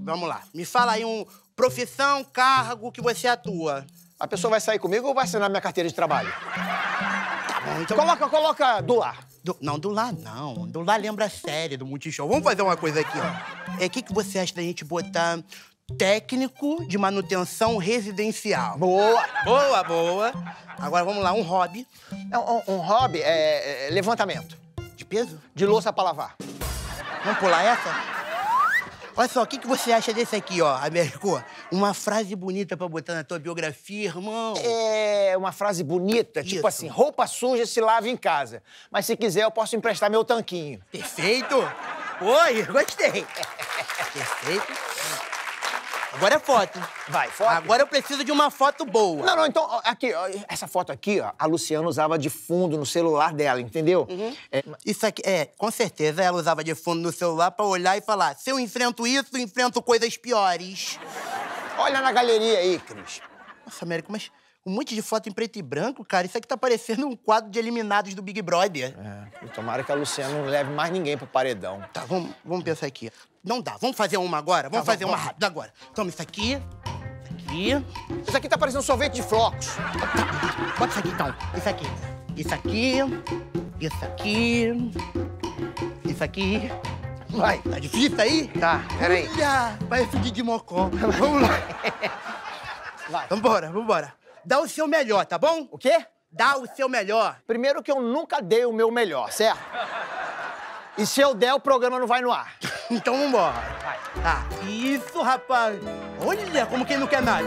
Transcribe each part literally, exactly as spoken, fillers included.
vamos lá. Me fala aí um profissão, cargo que você atua. A pessoa vai sair comigo ou vai assinar minha carteira de trabalho? Tá bom, então... Coloca, coloca do lar. Do, não, do lar não. Do lar lembra a série do Multishow. Vamos fazer uma coisa aqui, ó. É, o que, que você acha da gente botar técnico de manutenção residencial? Boa. Boa, boa. Agora vamos lá, um hobby. É, um, um hobby é, é levantamento. De peso? De louça pra lavar. Vamos pular essa? Olha só, o que, que você acha desse aqui, ó, Américo? Uma frase bonita pra botar na tua biografia, irmão. É uma frase bonita, Isso. tipo assim, roupa suja se lava em casa. Mas se quiser, eu posso emprestar meu tanquinho. Perfeito. Oi, gostei. Perfeito. Agora é foto. Vai, foto? Agora eu preciso de uma foto boa. Não, não, então, ó, aqui, ó, essa foto aqui, ó, a Luciana usava de fundo no celular dela, entendeu? Uhum. É, Isso aqui, é, com certeza ela usava de fundo no celular pra olhar e falar: se eu enfrento isso, eu enfrento coisas piores. olha na galeria aí, Cris. Nossa, Américo, mas um monte de foto em preto e branco, cara, isso aqui tá parecendo um quadro de eliminados do Big Brother. É, e tomara que a Luciana não leve mais ninguém pro paredão. Tá, vamos, vamos pensar aqui. Não dá, vamos fazer uma agora? Vamos Tá, fazer vamos, uma rápida agora. Toma isso aqui, isso aqui. Isso aqui tá parecendo sorvete de flocos. Bota isso aqui, então. Isso aqui. Isso aqui. Isso aqui. Isso aqui. Vai. Tá difícil aí? Tá, peraí. Olha, parece o Didi Mocó. Vamos lá. Vai. Vambora, vambora. Dá o seu melhor, tá bom? O quê? Dá o seu melhor. Primeiro que eu nunca dei o meu melhor, certo? E se eu der, o programa não vai no ar. Então vambora. Vai. Tá. Isso, rapaz. Olha como quem não quer nada.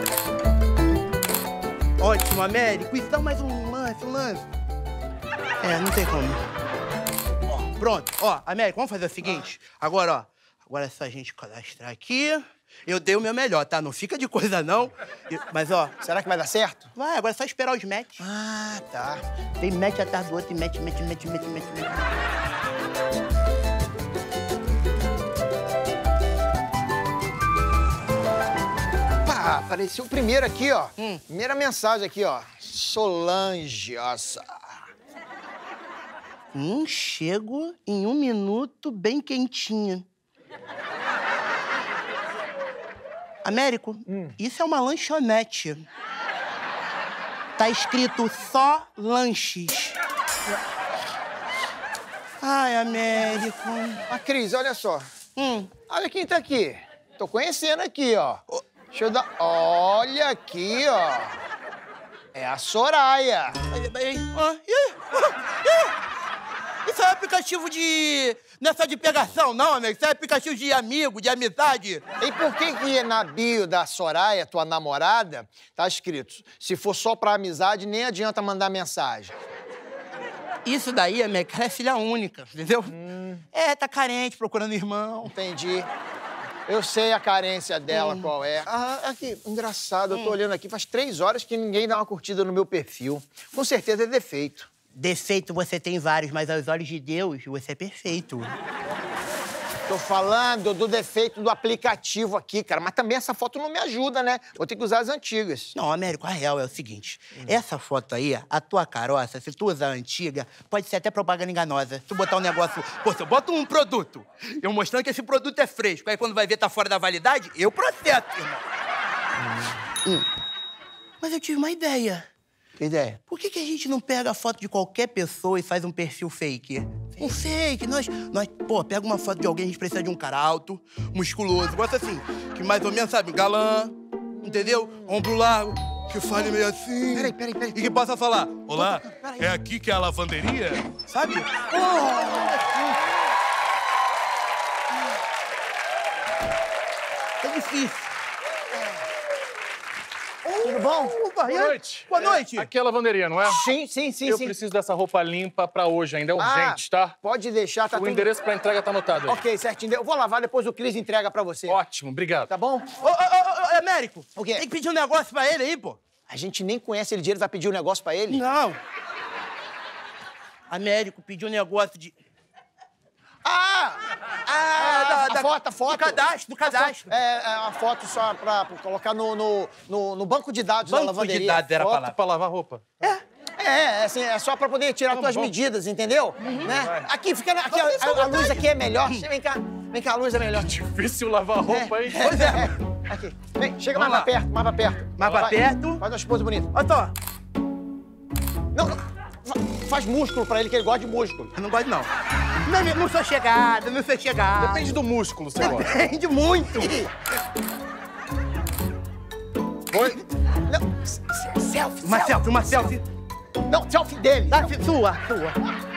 Ótimo, Américo. Isso dá mais um lance, um lance. É, não tem como. Ó, pronto. Ó, Américo, vamos fazer o seguinte. Agora, ó. Agora é só a gente cadastrar aqui. Eu dei o meu melhor, tá? Não fica de coisa, não. Eu- Mas, ó... Será que vai dar certo? Vai, agora é só esperar os match. Ah, tá. Tem match atrás do outro e match, match, match, match, match, match. Pá, apareceu o primeiro aqui, ó. Hum. Primeira mensagem aqui, ó. Solange, nossa. Hum, chego em um minuto bem quentinha. Américo, isso é uma lanchonete. Tá escrito só lanches. Ai, Américo. Ah, Cris, olha só. Hum, Olha quem tá aqui. Tô conhecendo aqui, ó. Deixa eu dar... Olha aqui, ó. É a Soraya. aí, aí, ó, ih, ó, ih. Isso é aplicativo de... Não é só de pegação, não, amigo. Isso é aplicativo de amigo, de amizade. E por que que na bio da Soraya, tua namorada, tá escrito: se for só pra amizade, nem adianta mandar mensagem? Isso daí, amigo, ela é filha única, entendeu? Hum. É, tá carente, procurando irmão. Entendi. Eu sei a carência dela, qual é. Ah, aqui, engraçado, eu tô olhando aqui, faz três horas que ninguém dá uma curtida no meu perfil. Com certeza é defeito. Defeito você tem vários, mas aos olhos de Deus, você é perfeito. Tô falando do defeito do aplicativo aqui, cara. Mas também essa foto não me ajuda, né? Vou ter que usar as antigas. Não, Américo, a real é o seguinte. Hum. Essa foto aí, a tua caroça, se tu usar a antiga, pode ser até propaganda enganosa. Se tu botar um negócio... Pô, se eu boto um produto, eu mostrando que esse produto é fresco, aí quando vai ver tá fora da validade, eu processo, irmão. Hum. Hum. Mas eu tive uma ideia. Que ideia? Por que que a gente não pega a foto de qualquer pessoa e faz um perfil fake? Um fake. Nós, nós, pô, pega uma foto de alguém, a gente precisa de um cara alto, musculoso, gosta assim, que mais ou menos, sabe, galã, entendeu? Ombro largo, que fale meio assim. Peraí, peraí, peraí. E que possa falar: olá, Peraí. é aqui que é a lavanderia? Sabe? É difícil. Tudo bom? Opa, Boa noite. Boa noite. É, aqui é a lavanderia, não é? Sim, sim, sim, Eu sim. preciso dessa roupa limpa pra hoje ainda, é urgente, Ah, tá? pode deixar, tá O tudo... endereço pra entrega tá anotado aí. Ok, certinho. Eu vou lavar, depois o Cris entrega pra você. Ótimo, obrigado. Tá bom? Ô, ô, ô, ô, Américo. O quê? Tem que pedir um negócio pra ele aí, pô. A gente nem conhece ele direito, vai pedir um negócio pra ele? Não. Américo pediu um negócio de... Ah! Ah, a, a foto, a foto. Do cadastro, do cadastro. É, é a foto só pra, pra colocar no, no, no, no banco de dados da Banco de lavanderia. dados era a Foto palavra. Pra lavar roupa. É, é, assim, é só pra poder tirar Vamos, tuas vamos. medidas, entendeu? Né? Aqui, fica na- aqui, a, a- a luz aqui é melhor. Vem cá. Vem cá, a luz é melhor. Difícil lavar roupa, hein? Pois é. Aqui. Vem, chega mais Vamos pra lá. perto, mais pra perto. Mais pra Vai. perto. Faz uma esposa bonita. Ó, Tó. Não, não. Fa- Faz músculo pra ele, que ele gosta de músculo. Eu não gosto, não. Não, não sou chegada, não sou chegada. Depende do músculo, você gosta. Depende muito. Oi? Não, s- s- selfie, Uma selfie. selfie, uma selfie. Não, selfie dele. Tá, sua, sua.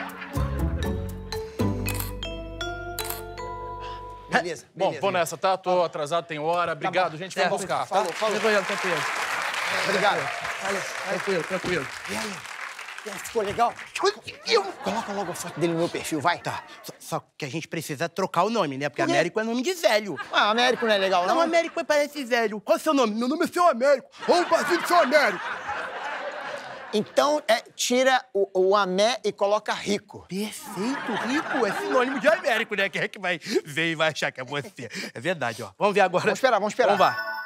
Beleza, Bom, beleza. vou nessa, tá? Tô atrasado, tem hora. Obrigado, gente. Vamos buscar, tá? Falou, falou. Tranquilo, tranquilo. Obrigado. Tranquilo, tranquilo. E aí? E aí, ficou legal? Coloca logo a foto dele no meu perfil, vai. Tá, só, só que a gente precisa trocar o nome, né? Porque Por quê? Américo é nome de velho. Ah, Américo não é legal, não? Não, Américo parece velho. Qual é o seu nome? Meu nome é Seu Américo. Ou o Basílio Seu Américo. Então, é, tira o, o Amé e coloca Rico. Perfeito, Rico é sinônimo de Américo, né? Quem é que vai ver e vai achar que é você? É verdade, ó. Vamos ver agora. Vamos esperar, vamos esperar. Vamos lá.